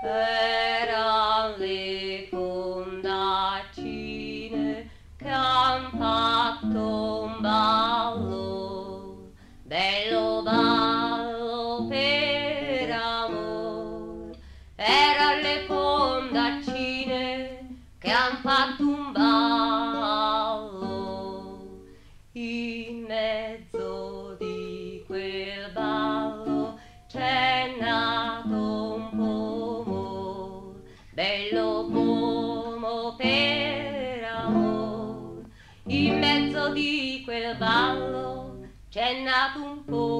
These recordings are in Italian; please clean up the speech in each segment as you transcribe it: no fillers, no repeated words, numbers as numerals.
Eran le fondaccine che han fatto un ballo, bello ballo per amor. Eran le fondaccine che han fatto un ballo, in mezzo di quel ballo c'è nato un pomo, bello pomo per amor. In mezzo di quel ballo c'è nato un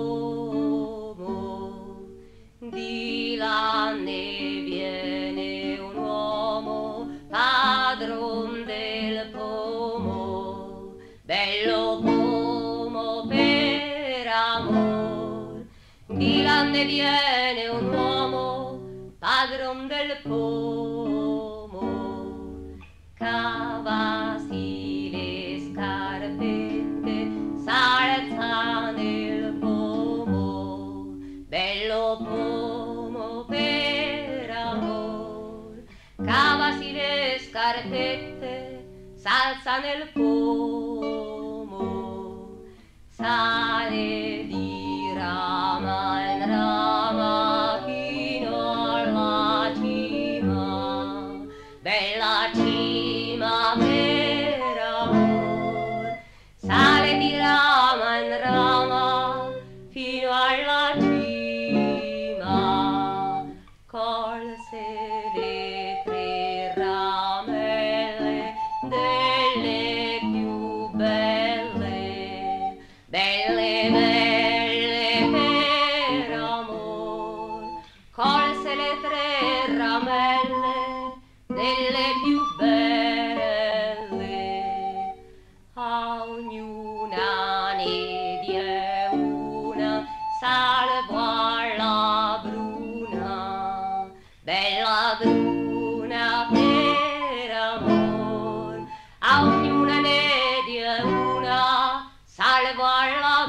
pomo, di là ne viene un uomo, padron del pomo, bello pomo per amor. Di là ne viene un uomo, padron del pomo, cavasi le scarpette, s'alza nel pomo, bello pomo per amor. Cavasi le scarpette, s'alza nel pomo, sale di rama in rama fino alla cima, bella cima per amor. Sale di rama in rama fino alla cima, colse le tre ramelle delle più belle, belle belle per amor. Colse le tre ramelle delle più belle, a ognuna ne die una, salvo alla bruna, bella bruna per amor. A ognuna ne die una, salvo alla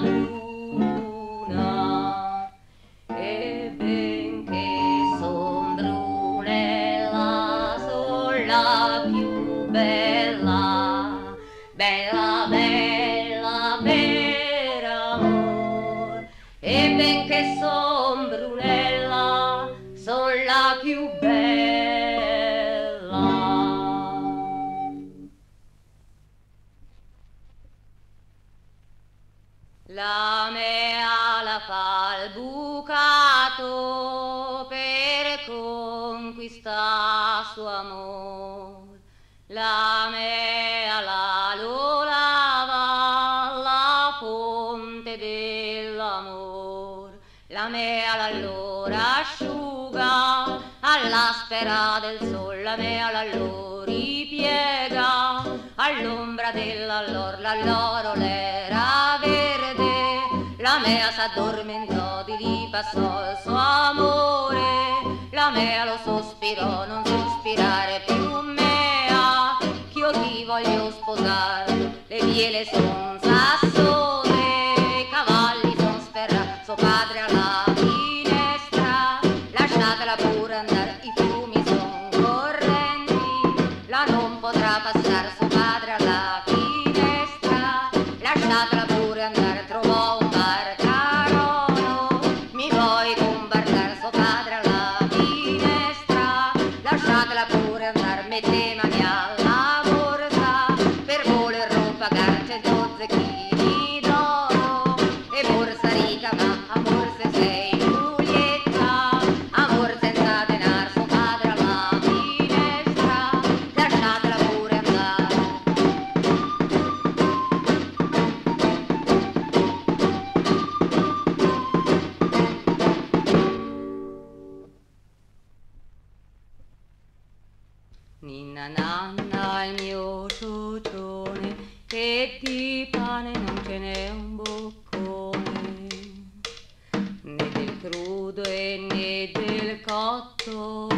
bruna. E benché son brunella, son la più bella, bella bella per amor. E benché son brunella, son la più bella. La mea la fa il bucato per conquistar suo amor. La mea la lo lava alla fonte dell'amor. La mea l'allora asciuga all'aspera del sol. La mea l'allora ripiega all'ombra dell'allor. L'alloro l'era verde, la mea s'addormentò, di lì passò il suo amore. La mea lo sospirò, non sospirare più mea, ch'io ti voglio sposare. Le vie son sassone, i cavalli son sferrati, suo padre alla finestra, lasciatela pure andare, i fiumi son correnti, la non potrà passare. Suo padre alla finestra, lasciatela pure andare, trovò un barcarolo, mi vuoi bombardare. Suo padre alla finestra, lasciatela pure andare, mette mani alla borsa per volerlo pagare 100 zecchini d'oro. E borsa ricca ma amor se sei Giulietta, amor senza denaro. Suo padre alla finestra, lasciatela pure andare. Ninna nanna il mio ciocione, che di pane non ce n'è un boccone, né del crudo e né del cotto,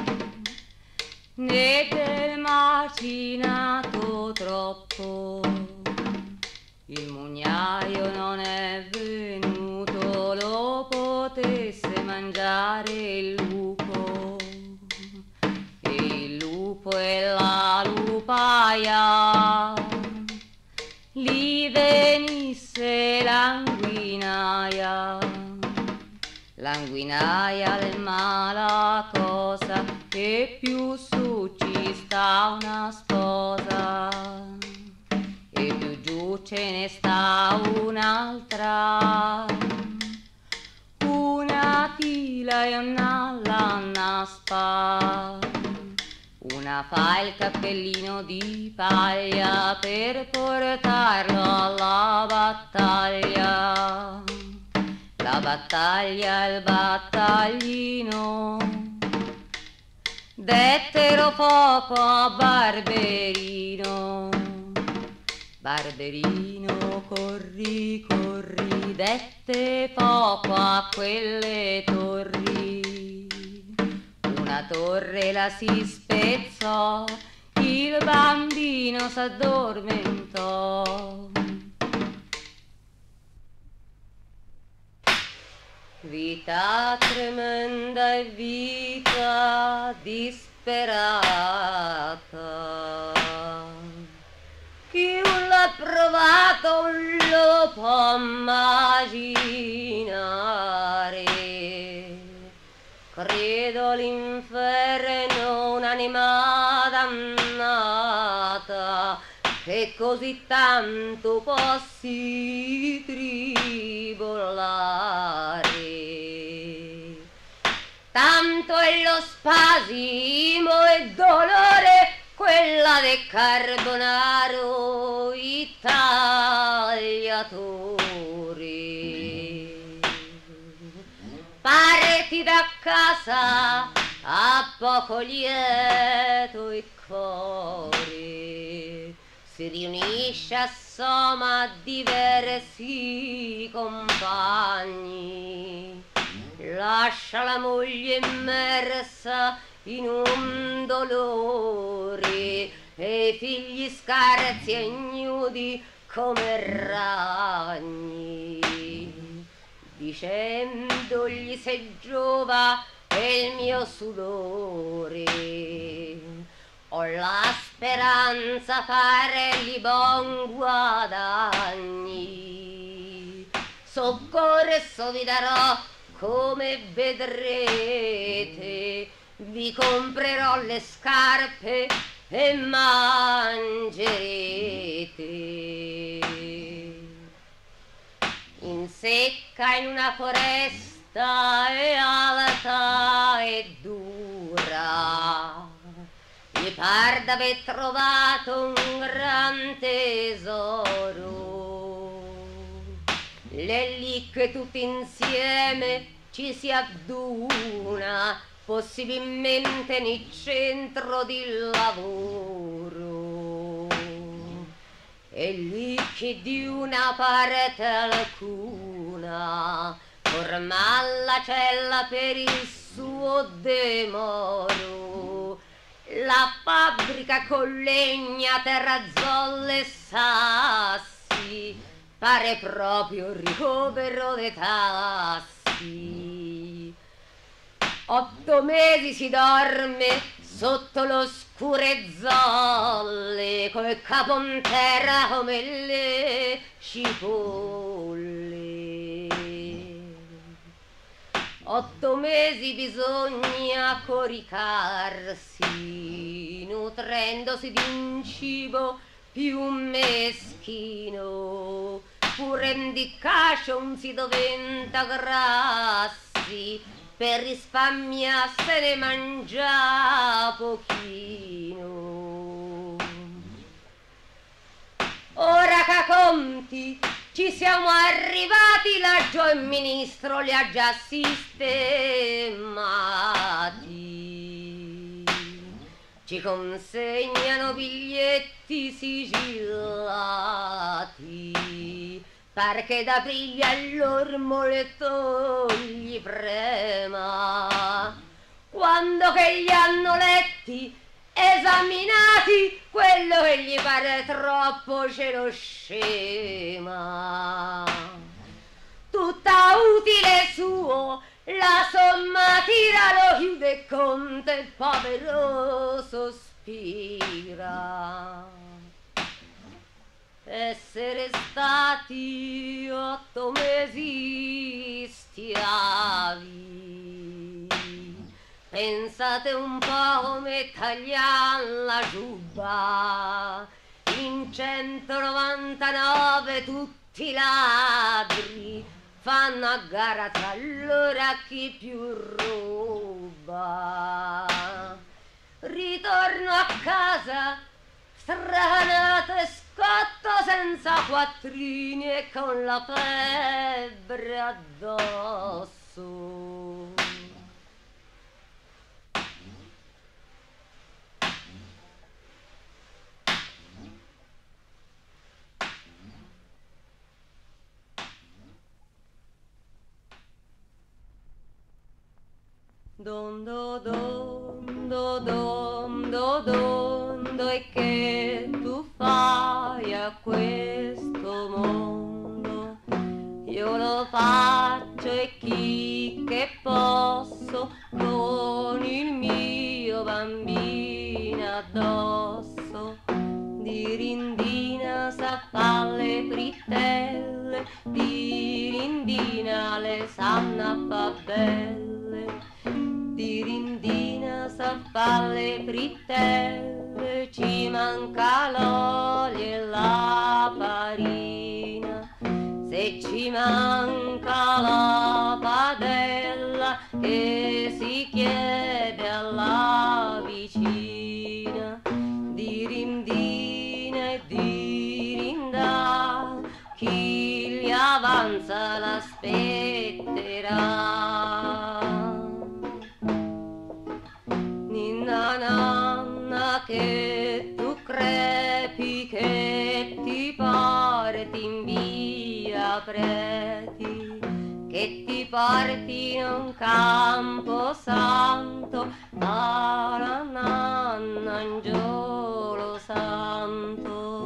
né del macinato troppo. Il mugnaio non è venuto, lo potesse mangiare il lupo. sanguinaia, li venisse l'anguinaia del mala cosa, e più su ci sta una sposa, e più giù ce ne sta un'altra, una fila e una l'annaspa. Una fa il cappellino di paglia per portarlo alla battaglia. La battaglia, il battaglino, dettero fuoco a Barberino. Barberino, corri, corri, dette fuoco a quelle torri. Una torre la si spezzò, il bambino s'addormentò. Vita tremenda e vita disperata, chi l'ha provato lo può immaginare. Credo l'inferno un'anima dannata che così tanto possi tribolare. Tanto è lo spasimo e dolore quella de Carbonaro, i tagliatori. Pareti da casa a poco lieto e cuore, si riunisce a somma diversi compagni, lascia la moglie immersa in un dolore e i figli scarsi e ignudi come ragni, dicendogli sei giova e il mio sudore, ho la speranza fargli buon guadagni, soccorso vi darò come vedrete, vi comprerò le scarpe e mangerete. In secca in una foresta e alta e dura, gli par d'aver trovato un gran tesoro. L'è lì che tutti insieme ci si adduna, possibilmente nel centro di lavoro. E lì che di una parte alcuna forma la cella per il suo demoro, la fabbrica con legna, terrazzolle e sassi, pare proprio ricovero dei tassi. 8 mesi si dorme sotto lo scure zolle, col capo in terra come le cipolle. 8 mesi bisogna coricarsi, nutrendosi di un cibo più meschino, pure in di cascio si diventa grassi, per risparmiarsene mangia pochino. Ora che conti ci siamo arrivati, laggiù il ministro li ha già sistemati, ci consegnano biglietti sigillati, perché da aprirgli all'ormoletto gli prema. Quando che li hanno letti, esaminati, quello che gli pare troppo ce lo scema. Tutta utile suo, la somma tira, lo chiude il conto e il povero sospira. essere stati 8 mesi stiavi. Pensate un po' come tagliamo la giubba, in 199 tutti ladri fanno a gara tra loro a chi più ruba. Ritorno a casa stranato e scotto senza quattrini e con la febbre addosso. Dondo, dondo, dondo, dondo, e che tu fai a questo mondo? Io lo faccio e chi che posso con il mio bambino addosso. Di rindina sa fa le frittelle, di rindina le sanno fa belle. Di rindina sa fa le frittelle, ci manca l'olio e la farina. Se ci manca la padella che si chiede alla vicina. Di rindina e di rindà, chi gli avanza l'aspetterà. Ninna nanna che tu crepi, che ti porti in via preti, che ti porti in un campo santo, alla nanna angiolo santo.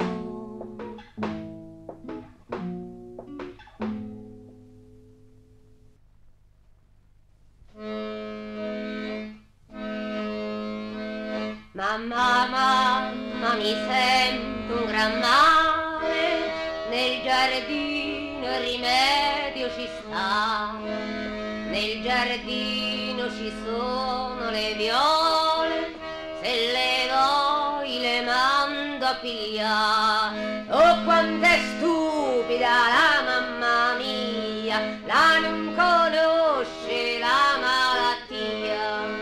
Mamma, mamma, mi sento un gran male, nel giardino il rimedio ci sta, nel giardino ci sono le viole, se le vuoi le mando a pigliare. Oh, quanto è stupida la mamma mia, la non conosce la malattia.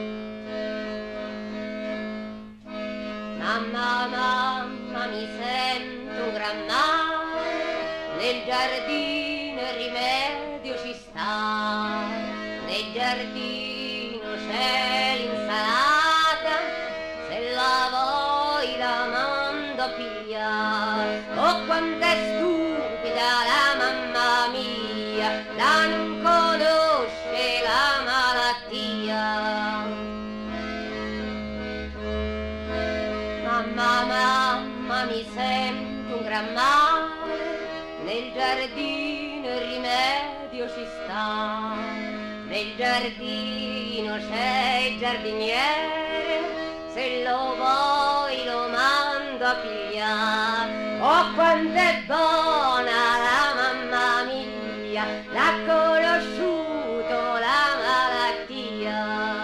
Mamma, mamma, mi sento un gran male, nel giardino il rimedio ci sta, nel giardino c'è l'insalata, se la vuoi la mando a pigliare. Oh, quanto è stupida la mamma mia, la non conosce la malattia. Mamma, mamma, mi sento un gran male, nel giardino il rimedio ci sta, nel giardino c'è il giardiniere, se lo vuoi lo mando a pigliare. Oh, quanto è buona la mamma mia, l'ha conosciuto la malattia.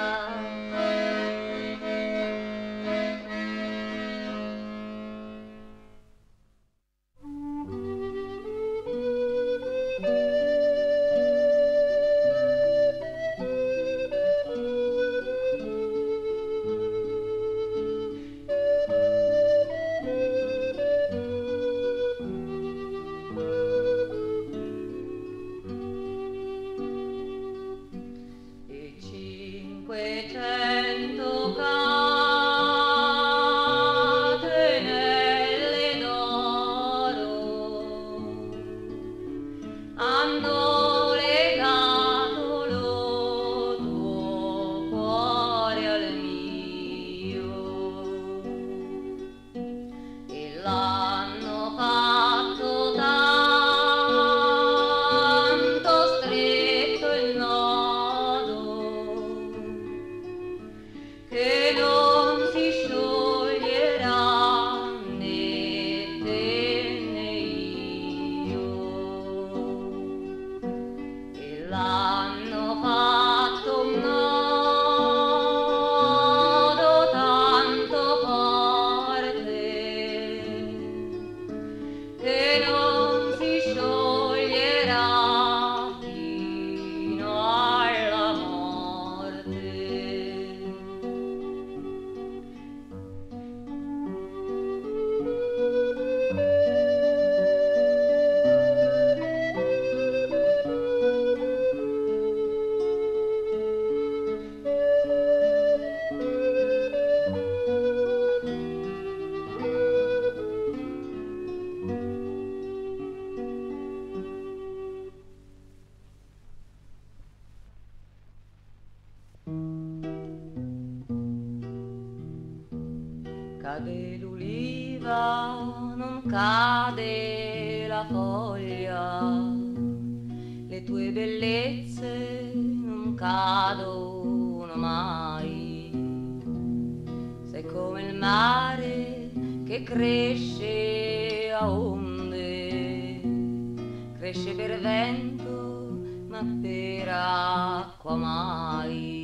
cade l'uliva, non cade la foglia, le tue bellezze non cadono mai. Sei come il mare che cresce a onde, cresce per vento ma per acqua mai.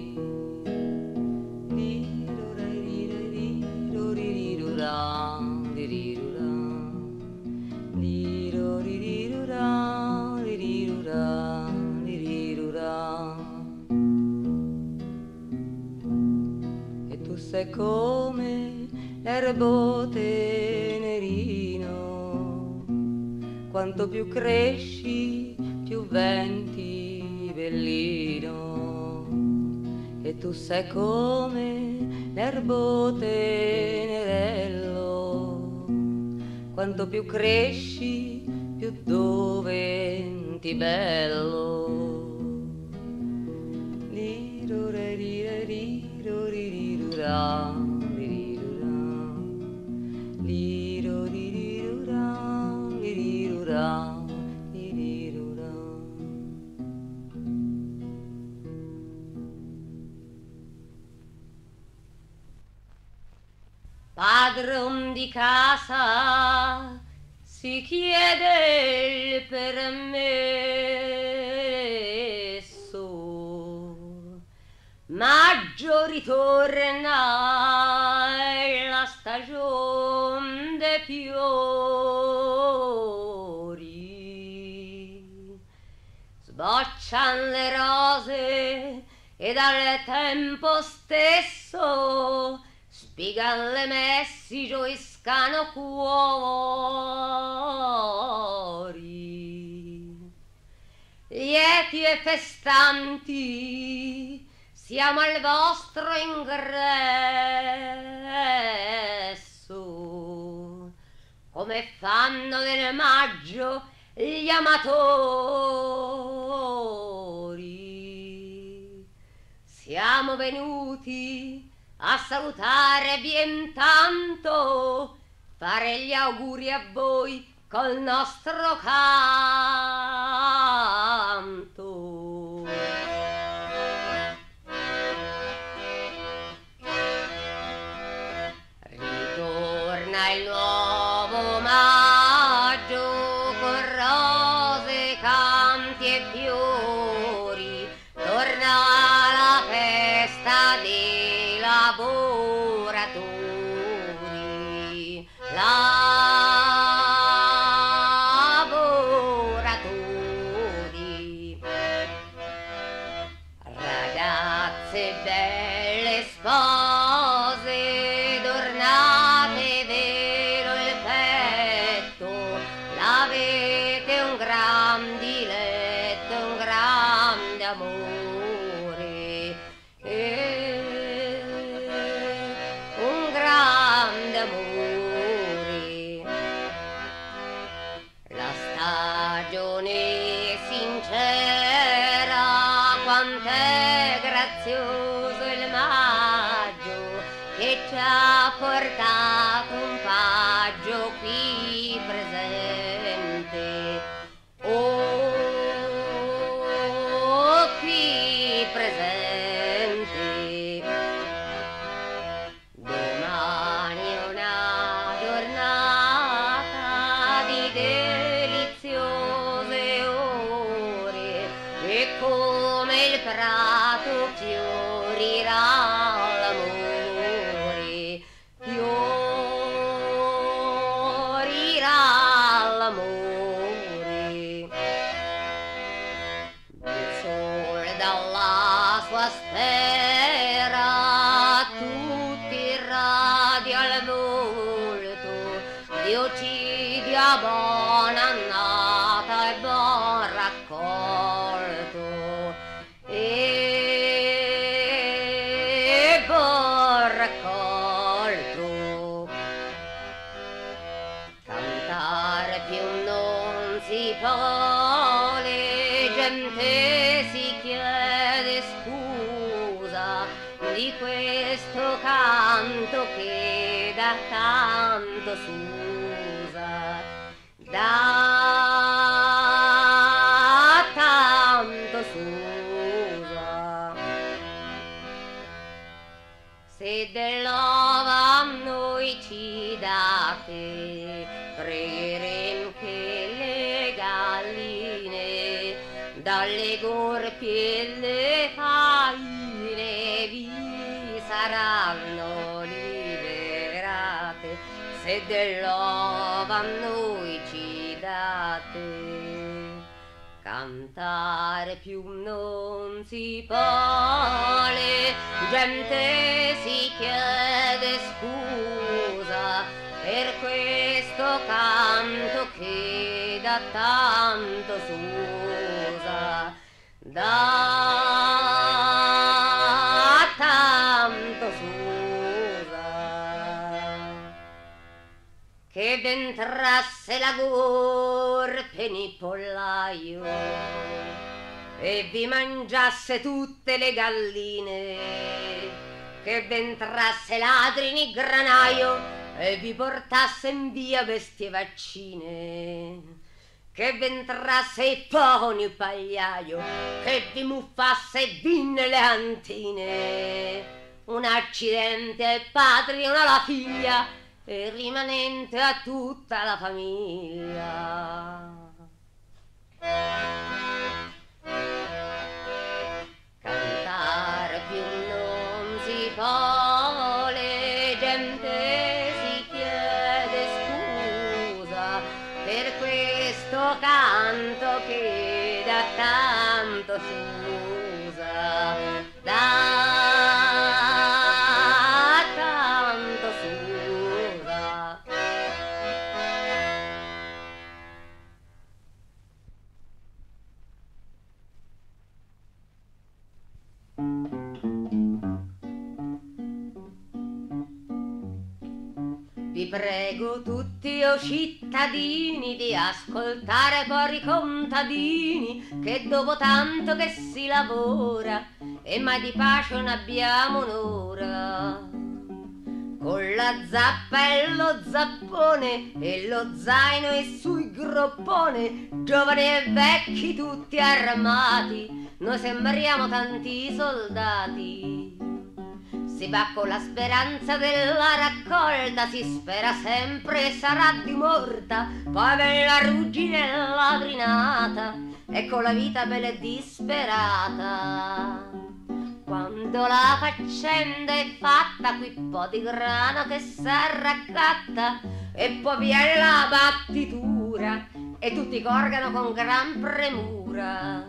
E tu sei come l'erbo tenerino, quanto più cresci più venti bellino. E tu sei come l'erbo tenerello, quanto più cresci più doventi bello. Padron di casa si chiede il permesso, maggio ritorna e la stagione dei fiori, sboccian le rose e dal tempo stesso spigan le messi, gioiscano cuori. Lieti e festanti siamo al vostro ingresso, come fanno nel maggio gli amatori. Siamo venuti a salutare bien tanto, fare gli auguri a voi col nostro canto. Ritorna il nuovo maggio con rose, canti e fiori, torna la festa dei lavoratori, lavoratori. Ragazze belle spose, adornate velo il petto, l'avete un gran diletto, un grande amore, un grande amore. La stagione sincera, quant'è grazioso il maggio che ci ha portato un paggio qui presente. Oh, qui presente. Domani è una giornata di deliziose ore e come il prato fiorirà l'amore, fiorirà l'amore. Il sole dalla sua sfera tutti irradia al volto, Dio ci dia buona annata e buon raccolto, e buon raccolto. Cantare più non si può, le gente si chiede scusa di questo canto che da tanto s'usa, da tanto s'usa. Se dell'ova a noi ci date, pregherem che le galline dalle gorpi e le faine vi saranno liberate. Se dell'ova a noi ci date, cantare più non si vuole, gente si chiede scusa per questo canto che da tanto s'usa, da tanto s'usa. Che v'entrasse la gorpe nel pollaio e vi mangiasse tutte le galline, che v'entrasse ladri nel granaio e vi portasse in via bestie vaccine, che v'entrasse il poco nel pagliaio, che vi muffasse vin le antine. Un accidente ai padri e una alla figlia, e rimanente a tutta la famiglia. Cantare più non si vuole, gente si chiede scusa per questo canto che da tanto s'usa, da tanto s'usa. Vi prego tutti o cittadini di ascoltare poi i contadini, che dopo tanto che si lavora e mai di pace non abbiamo un'ora. Con la zappa e lo zappone e lo zaino e sui groppone, giovani e vecchi tutti armati, noi sembriamo tanti soldati. Si va con la speranza della raccolta, si spera sempre sarà di morta, poi ve la ruggine e la brinata, e con la vita bella e disperata. Quando la faccenda è fatta, qui po' di grano che s'arraccatta, e poi viene la battitura, e tutti corgano con gran premura.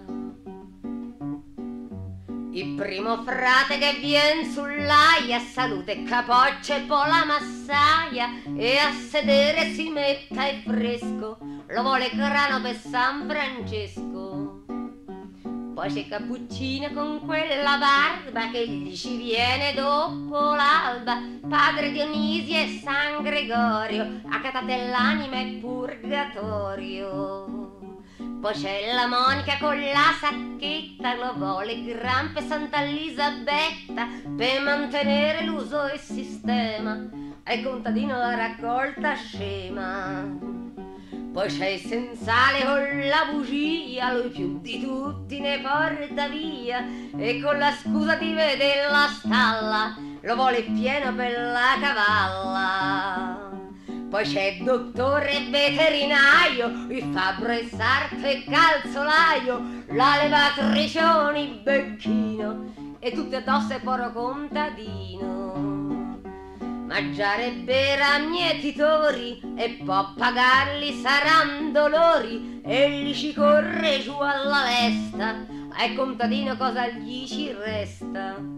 Il primo frate che vien sull'aia saluta e capoccia e poi la massaia, e a sedere si metta il fresco, lo vuole grano per San Francesco. Poi c'è Cappuccino con quella barba che gli ci viene dopo l'alba, Padre Dionisio e San Gregorio, accatate l'anima e purgatorio. Poi c'è la Monica con la sacchetta, lo vuole gran per Santa Elisabetta, per mantenere l'uso e il sistema, e il contadino la raccolta scema. Poi c'è il sensale con la bugia, lui più di tutti ne porta via, e con la scusa di vedere la stalla, lo vuole pieno per la cavalla. Poi c'è il dottore veterinario, il fabbro e sarto e calzolaio, la levatrice con il becchino, e tutti addosso e poro contadino. Mangiare e bere a mietitori, e poi pagarli saran dolori, e gli ci corre giù alla lesta, al contadino cosa gli ci resta?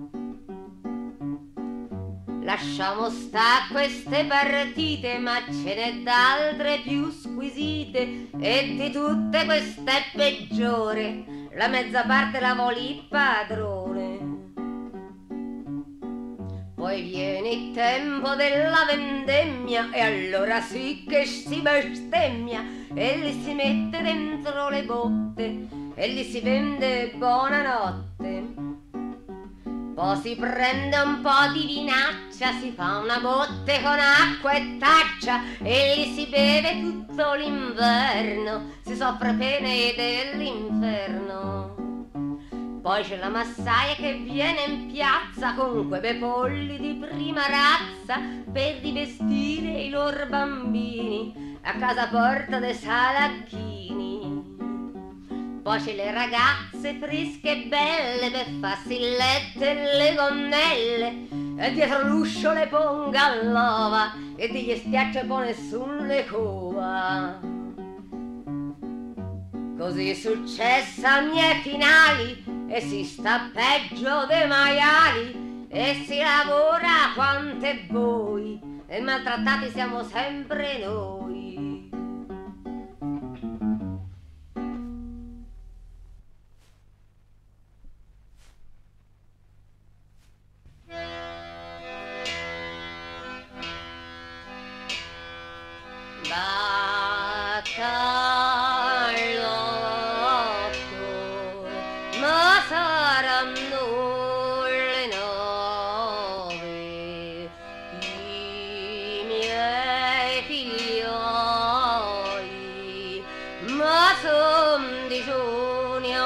Lasciamo sta queste partite, ma ce n'è d'altre più squisite, e di tutte queste è peggiore, la mezza parte la vuole il padrone. Poi viene il tempo della vendemmia, e allora sì che si bestemmia, e li si mette dentro le botte, e li si vende buonanotte. Poi si prende un po' di vinaccia, si fa una botte con acqua e taccia e lì si beve tutto l'inverno, si soffre pene dell'inferno. Poi c'è la massaia che viene in piazza con quei bei polli di prima razza per rivestire i loro bambini a casa porta dei salacchini. Poi c'è le ragazze fresche e belle per farsi il letto e le gonnelle e dietro l'uscio le ponga all'ova e gli stiaccia poi nessun le cova. Così è successo ai miei finali e si sta peggio dei maiali e si lavora quante voi e maltrattati siamo sempre noi. Ma saranno le 9, i miei figlioli, ma son di giorni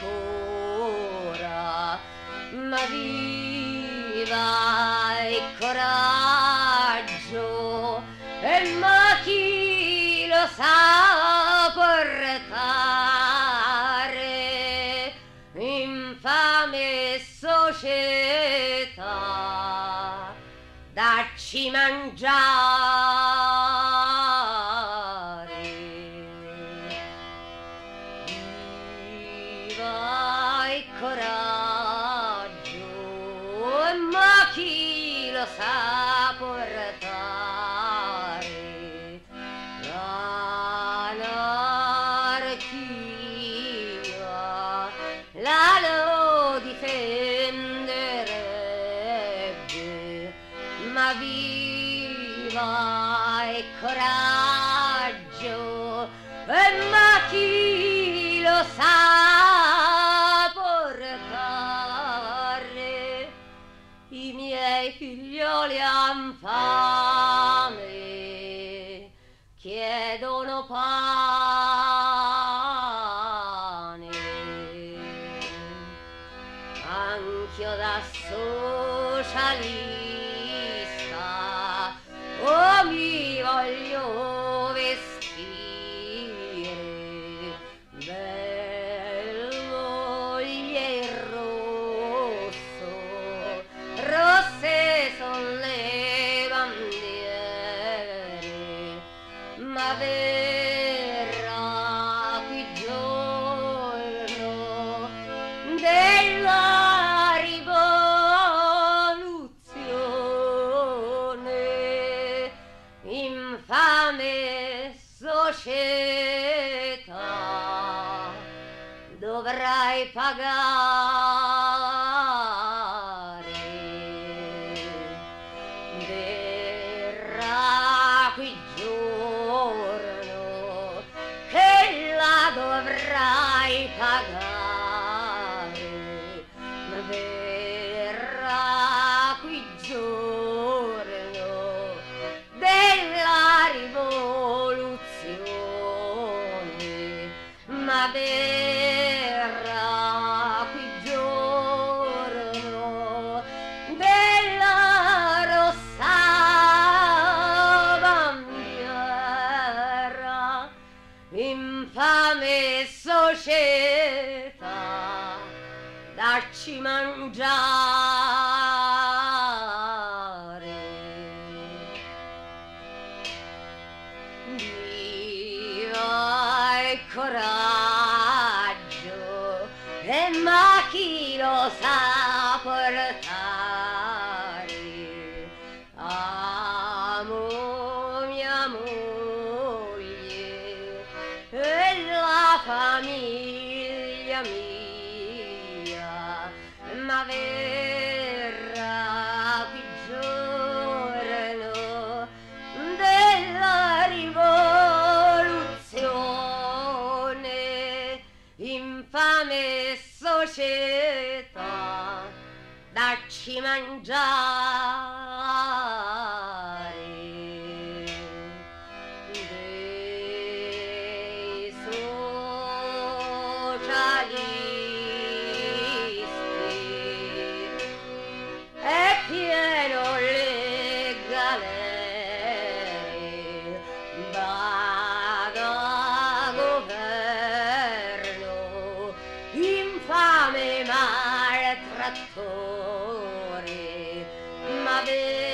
ancora, ma viva il coraggio e ma chi lo sa portare infame società, dacci mangiare. Viva il coraggio, ma chi lo sa portare l'anarchia, la lo difenderebbe, ma viva il coraggio e ma chi lo sa portare i miei figlioli han fame, chiedono pane. Anch'io da socialista mi voglio vestire bello e rosso, rosse son le bandiere, ma verrà qui giorno della rivoluzione, infame società, dovrai pagare. Verrà qui giorno che la dovrai pagare, ma verrà qui giorno della rivoluzione, ma verrà qui giorno della rossa bandiera, infame società, dacci mangiare. Viva il coraggio e ma chi lo sa portare, amo mia moglie e la famiglia mia, ma verrà qui giorno della rivoluzione, infame società, dacci farci mangiare dei socialisti. È pieno le galere da governo, infame maltrattore, ma